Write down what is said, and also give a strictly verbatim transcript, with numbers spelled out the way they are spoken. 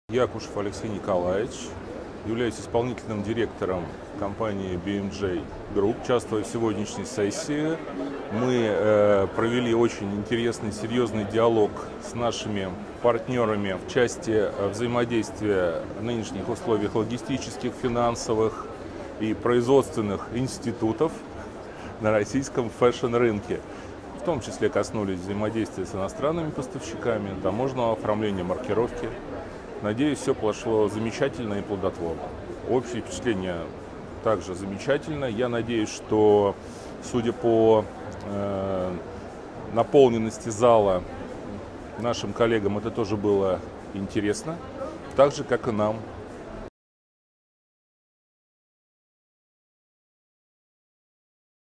Якушев Алексей Николаевич, являюсь исполнительным директором компании би эм джей Group. Участвуя в сегодняшней сессии, мы э, провели очень интересный, серьезный диалог с нашими партнерами в части взаимодействия в нынешних условиях логистических, финансовых и производственных институтов на российском фэшн-рынке. В том числе коснулись взаимодействия с иностранными поставщиками, таможенного оформления, маркировки. Надеюсь, все прошло замечательно и плодотворно. Общее впечатление также замечательно. Я надеюсь, что, судя по э, наполненности зала, нашим коллегам это тоже было интересно, так же, как и нам.